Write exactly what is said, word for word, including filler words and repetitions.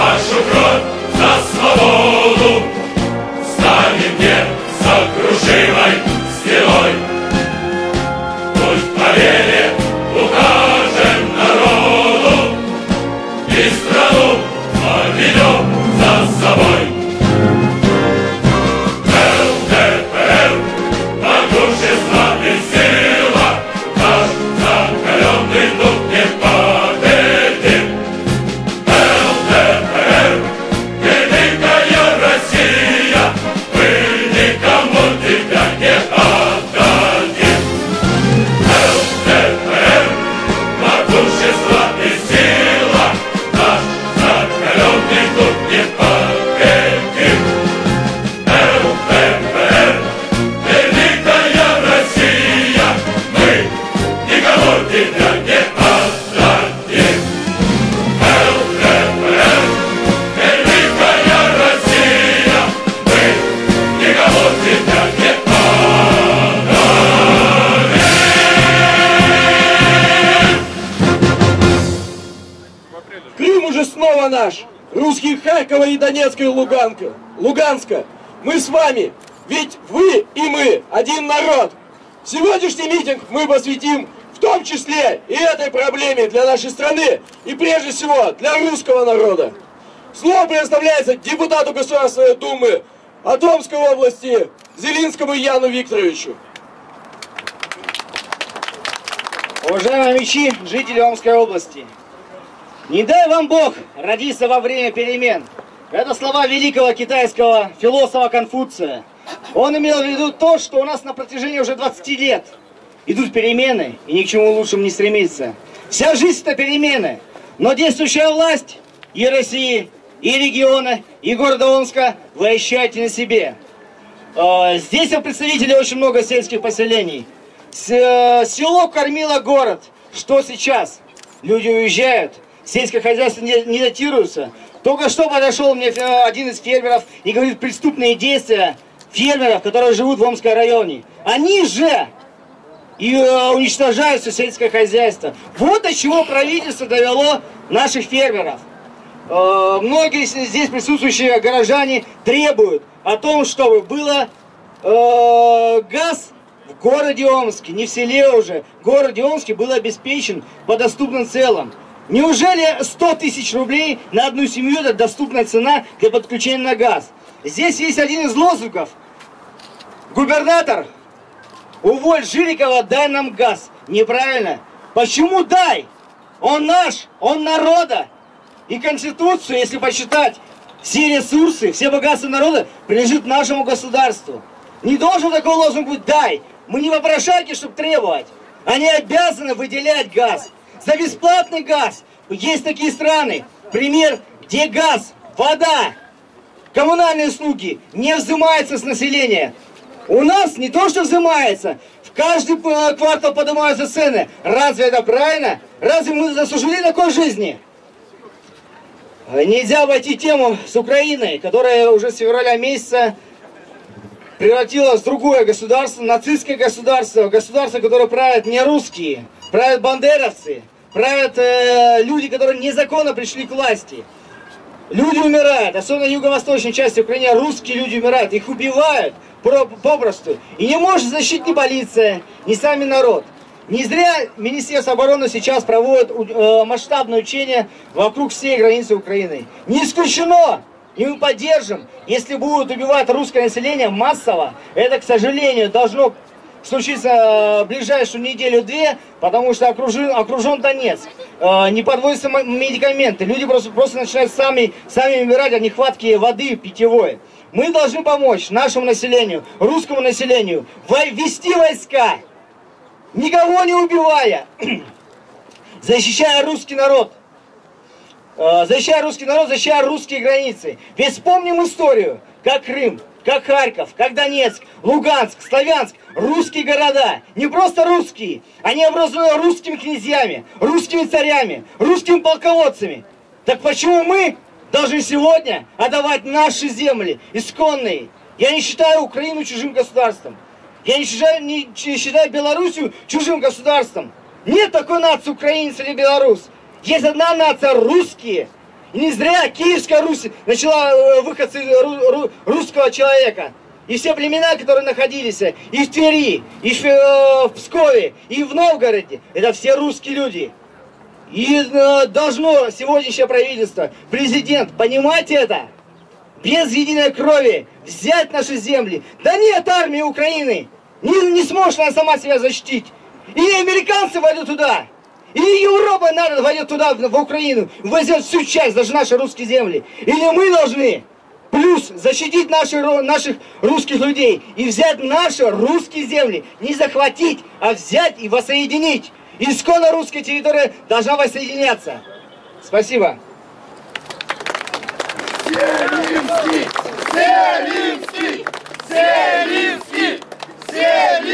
нашу кровь за свободу, станем несокрушимой стеной. Пусть победе укажем народу и страну поведем за собой. эл дэ пэ эр, могущество и сила, наш закаленный дух не победит. эл дэ пэ эр, великая Россия, мы никому тебя не отдадим. эл дэ пэ эр, могущество и сила, наш закаленный дух не победит. эл дэ пэ эр, великая Россия, мы никому тебя не отдадим. эл дэ пэ эр, великая Россия, мы никому тебя не отдадим. Крым уже снова наш, русские Харькова и Донецка и Луганска. Луганска. Мы с вами, ведь вы и мы один народ. Сегодняшний митинг мы посвятим в том числе и этой проблеме для нашей страны и прежде всего для русского народа. Слово предоставляется депутату Государственной Думы от Омской области Зелинскому Яну Викторовичу. Уважаемые мечи, жители Омской области, не дай вам Бог родиться во время перемен. Это слова великого китайского философа Конфуция. Он имел в виду то, что у нас на протяжении уже двадцати лет идут перемены, и ни к чему лучшему не стремится. Вся жизнь это перемены, но действующая власть и России, и региона, и города Омска вы ощущаете на себе. Здесь представители очень много сельских поселений. Село кормило город. Что сейчас? Люди уезжают, сельское хозяйство не датируется. Только что подошел мне один из фермеров и говорит преступные действия фермеров, которые живут в Омском районе. Они же и уничтожают все сельское хозяйство. Вот до чего правительство довело наших фермеров. Многие здесь присутствующие горожане требуют о том, чтобы было газ в городе Омске, не в селе уже, в городе Омске был обеспечен по доступным целям. Неужели сто тысяч рублей на одну семью это доступная цена для подключения на газ? Здесь есть один из лозунгов. Губернатор, уволь Жирикова, дай нам газ. Неправильно. Почему дай? Он наш, он народа. И Конституцию, если почитать, все ресурсы, все богатства народа принадлежат нашему государству. Не должен такой лозунг быть «дай». Мы не вопрошайки, чтобы требовать. Они обязаны выделять газ. За бесплатный газ. Есть такие страны, пример, где газ, вода, коммунальные услуги не взимаются с населения. У нас не то, что взимается, в каждый квартал поднимаются цены. Разве это правильно? Разве мы заслужили такой жизни? Нельзя обойти тему с Украиной, которая уже с февраля месяца превратилась в другое государство, нацистское государство, государство, которое правят не русские, правят бандеровцы, правят э, люди, которые незаконно пришли к власти. Люди умирают, особенно в юго-восточной части Украины, русские люди умирают, их убивают попросту. И не может защитить ни полиция, ни сами народ. Не зря Министерство обороны сейчас проводит э, масштабное учение вокруг всей границы Украины. Не исключено, и мы поддержим, если будут убивать русское население массово, это, к сожалению, должно случиться в ближайшую неделю-две, потому что окружен, окружен Донецк, э, не подводятся медикаменты, люди просто, просто начинают сами, сами умирать от нехватки воды питьевой. Мы должны помочь нашему населению, русскому населению, ввести войска, никого не убивая, защищая русский народ, э, защищая русский народ, защищая русские границы. Ведь вспомним историю, как Крым, как Харьков, как Донецк, Луганск, Славянск, русские города, не просто русские, они образованы русскими князьями, русскими царями, русскими полководцами. Так почему мы должны сегодня отдавать наши земли, исконные? Я не считаю Украину чужим государством, я не считаю, не считаю Белоруссию чужим государством. Нет такой нации украинец или белорус. Есть одна нация — русские. И не зря Киевская Русь начала выход из русского человека. И все племена, которые находились и в Твери, и в, э, в Пскове, и в Новгороде, это все русские люди. И э, должно сегодняшнее правительство, президент, понимать это, без единой крови взять наши земли. Да нет армии Украины, не, не сможет она сама себя защитить. Или американцы войдут туда, или Европа надо войдет туда, в, в Украину, возьмет всю часть, даже наши русские земли. Или мы должны... Плюс защитить наши, наших русских людей и взять наши русские земли. Не захватить, а взять и воссоединить. Исконно русская территория должна воссоединяться. Спасибо. Зелинский! Зелинский! Зелинский! Зелинский!